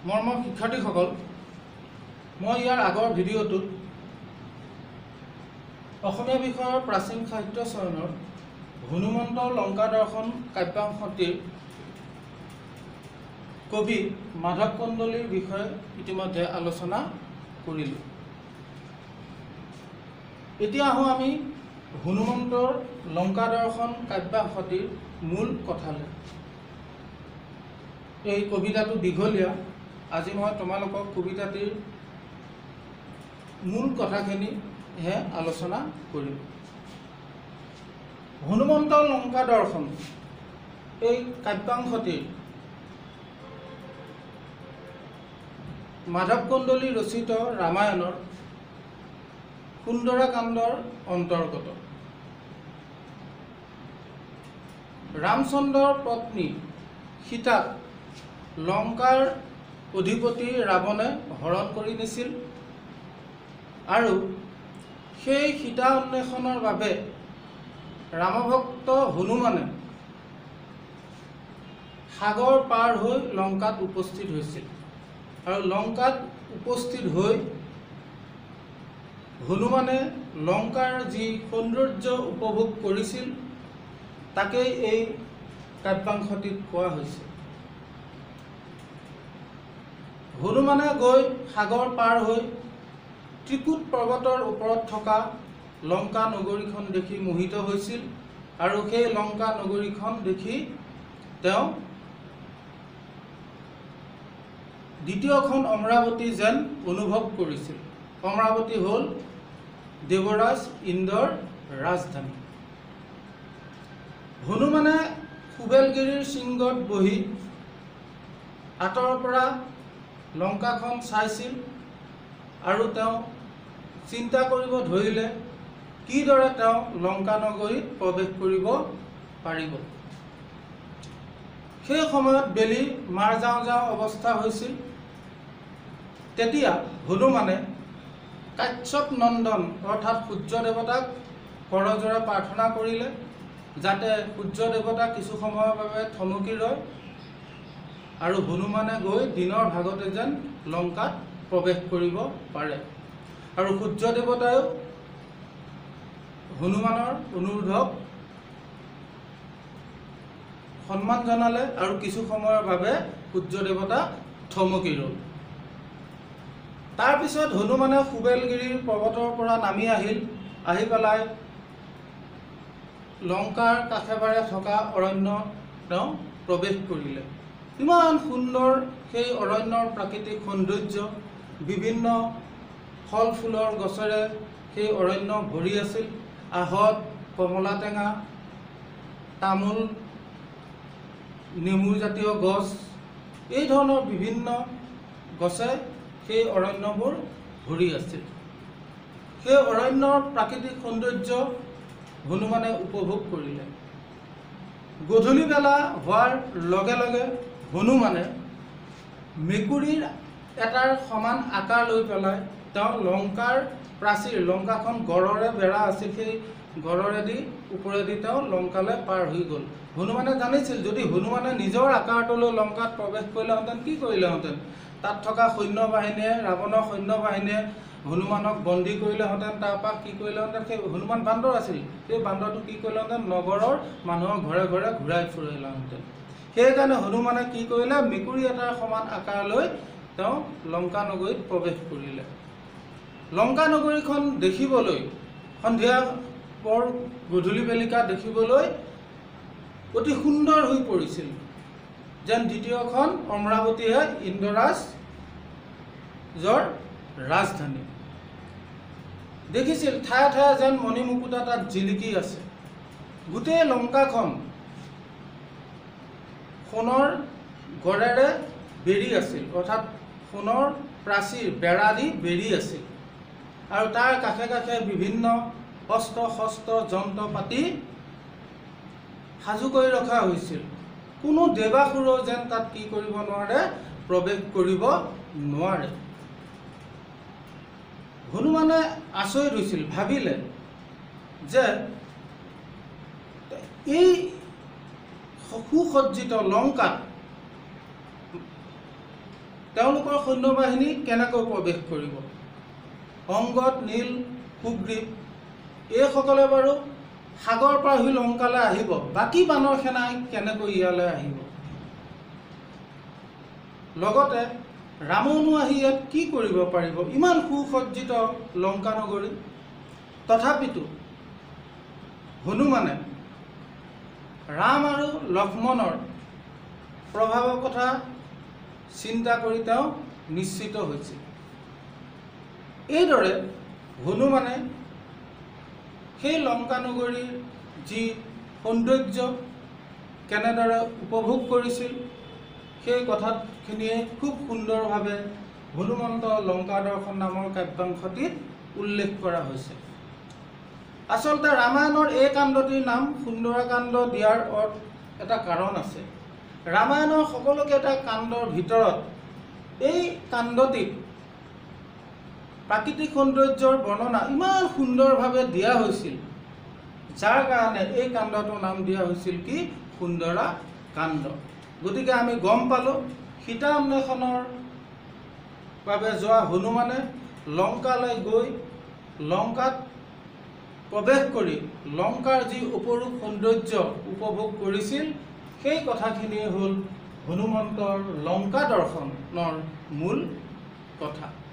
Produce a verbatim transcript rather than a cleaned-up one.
মৰমৰ শিক্ষাৰ্থীসকল, মই ইয়াৰ আগৰ ভিডিঅ'টোত অসমীয়া বিষয়ৰ প্ৰাচীন সাহিত্য চয়নৰ হনুমন্ত লংকা দৰ্শন কাব্যাংশটিৰ কবি মাধৱ কন্দলীৰ বিষয়ে ইতিমধ্যে আলোচনা কৰিলোঁ। এতিয়া আহোঁ আমি হনুমন্তৰ লংকা দৰ্শন কাব্যাংশটিৰ মূল কথালৈ। এই কবিতাটো দীঘলীয়া, আজি মই তোমালোকক কবিতাটিৰ মূল কথাখিনিহে আলোচনা কৰিম। হনুমন্ত লংকা দৰ্শন এই কাব্যাংশটিৰ মাধৱ কন্দলী ৰচিত ৰামায়ণৰ সুন্দৰাকাণ্ডৰ অন্তৰ্গত। ৰামচন্দ্ৰৰ পত্নী সীতাক লংকাৰ অধিপতি ৰাৱণে হৰণ কৰি নিছিল আৰু সেই সীতা অন্বেষণৰ বাবে ৰামভক্ত হনুমানে সাগৰ পাৰ হৈ লংকাত উপস্থিত হৈছিল আৰু লংকাত উপস্থিত হৈ হনুমানে লংকাৰ যি সৌন্দৰ্য উপভোগ কৰিছিল তাকেই এই কাব্যাংশটিত কোৱা হৈছে। হনুমানে গৈ সাগৰ পাৰ হৈ ত্ৰিকুট পৰ্বতৰ ওপৰত থকা লংকা নগৰীখন দেখি মোহিত হৈছিল আৰু সেই লংকা নগৰীখন দেখি তেওঁ দ্বিতীয়খন অমৰাৱতী যেন অনুভৱ কৰিছিল। অমৰাৱতী হ'ল দেৱৰাজ ইন্দ্ৰৰ ৰাজধানী। হনুমানে সুবেলগিৰিৰ শৃংগত বহি আঁতৰৰ পৰা লংকাখন চাইছিল আৰু তেওঁ চিন্তা কৰিব ধৰিলে কিদৰে তেওঁ লংকা নগৰীত প্ৰৱেশ কৰিব পাৰিব। সেই সময়ত বেলি মাৰ যাওঁ যাওঁ অৱস্থা হৈছিল। তেতিয়া হনুমানে কাশ্যপ নন্দন অৰ্থাৎ সূৰ্য দেৱতাক কৰজোৰে প্ৰাৰ্থনা কৰিলে যাতে সূৰ্য দেৱতা কিছু সময়ৰ বাবে থমকি ৰয় আৰু হনুমানে গৈ দিনৰ ভাগতে যেন লংকাত প্ৰৱেশ কৰিব পাৰে। আৰু সূৰ্য দেৱতায়ো হনুমানৰ অনুৰোধক সন্মান জনালে আৰু কিছু সময়ৰ বাবে সূৰ্য দেৱতা থমকি ৰ'ল। তাৰপিছত হনুমানে সুবেলগিৰিৰ পৰ্বতৰ পৰা নামি আহিল, আহি পেলাই লংকাৰ কাষে বাৰে থকা অৰণ্যত তেওঁ প্ৰৱেশ কৰিলে। ইমান সুন্দৰ সেই অৰণ্যৰ প্ৰাকৃতিক সৌন্দৰ্য, বিভিন্ন ফল ফুলৰ গছেৰে সেই অৰণ্য ভৰি আছিল। আহত, কমলা টেঙা, তামোল, নেমু জাতীয় গছ, এই ধৰণৰ বিভিন্ন গছে সেই অৰণ্যবোৰ ভৰি আছিল। সেই অৰণ্যৰ প্ৰাকৃতিক সৌন্দৰ্য হনুমানে উপভোগ কৰিলে। গধূলি বেলা হোৱাৰ লগে লগে হনুমানে মেকুৰীৰ এটাৰ সমান আকাৰ লৈ পেলাই তেওঁ লংকাৰ প্ৰাচীৰ, লংকাখন গড়ৰে বেৰা আছিল, সেই গড়ৰেদি ওপৰেদি তেওঁ লংকালৈ পাৰ হৈ গ'ল। হনুমানে জানিছিল যদি হনুমানে নিজৰ আকাৰটো লৈ লংকাত প্ৰৱেশ কৰিলেহেঁতেন কি কৰিলেহেঁতেন, তাত থকা সৈন্য বাহিনীয়ে, ৰাৱণৰ সৈন্য বাহিনীয়ে হনুমানক বন্দী কৰিলেহেঁতেন। তাৰপৰা কি কৰিলেহেঁতেন, সেই হনুমান বান্দৰ আছিল, সেই বান্দৰটো কি কৰিলেহেঁতেন, নগৰৰ মানুহৰ ঘৰে ঘৰে ঘূৰাই ফুৰিলেহেঁতেন। সেইকাৰণে হনুমানে কি কৰিলে, মেকুৰী এটাৰ সমান আকাৰ লৈ তেওঁ লংকা নগৰীত প্ৰৱেশ কৰিলে। লংকা নগৰীখন দেখিবলৈ সন্ধিয়া পৰ গধূলি বেলিকা দেখিবলৈ অতি সুন্দৰ হৈ পৰিছিল, যেন দ্বিতীয়খন অমৰাৱতীহে ইন্দ্ৰৰাজৰ ৰাজধানী। দেখিছিল ঠায়ে ঠায়ে যেন মণিমুকুতা তাত জিলিকি আছে। গোটেই লংকাখন সোণৰ গড়েৰে বেৰি আছিল, অৰ্থাৎ সোণৰ প্ৰাচীৰ বেৰা দি বেৰি আছিল আৰু তাৰ কাষে কাষে বিভিন্ন অস্ত্ৰ শস্ত্ৰ যন্ত্ৰ পাতি সাজু কৰি ৰখা হৈছিল। কোনো দেৱাসুৰো যেন তাত কি কৰিব নোৱাৰে, প্ৰৱেশ কৰিব নোৱাৰে। হনুমানে আচৰিত হৈছিল, ভাবিলে যে এই সুসজ্জিত লংকাত তেওঁলোকৰ সৈন্যবাহিনী কেনেকৈ প্ৰৱেশ কৰিব? অংগদ, নীল, সুগ্ৰীৱ এইসকলে বাৰু সাগৰ পাৰ হৈ লংকালৈ আহিব, বাকী বানৰ সেনাই কেনেকৈ ইয়ালৈ আহিব? লগতে ৰাৱণো আহি ইয়াত কি কৰিব পাৰিব? ইমান সুসজ্জিত লংকা নগৰী। তথাপিতো হনুমানে ৰাম আৰু লক্ষ্মণৰ প্ৰভাৱৰ কথা চিন্তা কৰি তেওঁ নিশ্চিত হৈছিল। এইদৰে হনুমানে সেই লংকা নগৰীৰ যি সৌন্দৰ্য কেনেদৰে উপভোগ কৰিছিল সেই কথাখিনিয়ে খুব সুন্দৰভাৱে হনুমন্ত লংকা দৰ্শন নামৰ কাব্যাংশটিত উল্লেখ কৰা হৈছে। আচলতে ৰামায়ণৰ এই কাণ্ডটিৰ নাম সুন্দৰকাণ্ড দিয়াৰ এটা কাৰণ আছে। ৰামায়ণৰ সকলোকেইটা কাণ্ডৰ ভিতৰত এই কাণ্ডটিত প্ৰাকৃতিক সৌন্দৰ্যৰ বৰ্ণনা ইমান সুন্দৰভাৱে দিয়া হৈছিল, যাৰ কাৰণে এই কাণ্ডটোৰ নাম দিয়া হৈছিল কি? সুন্দৰা কাণ্ড। গতিকে আমি গম পালোঁ সীতা অন্বেষণৰ বাবে যোৱা হনুমানে লংকালৈ গৈ লংকাত প্ৰৱেশ কৰি লংকাৰ যি অপৰূপ সৌন্দৰ্য উপভোগ কৰিছিল সেই কথাখিনিয়ে হ'ল হনুমন্তৰ লংকা দৰ্শনৰ মূল কথা।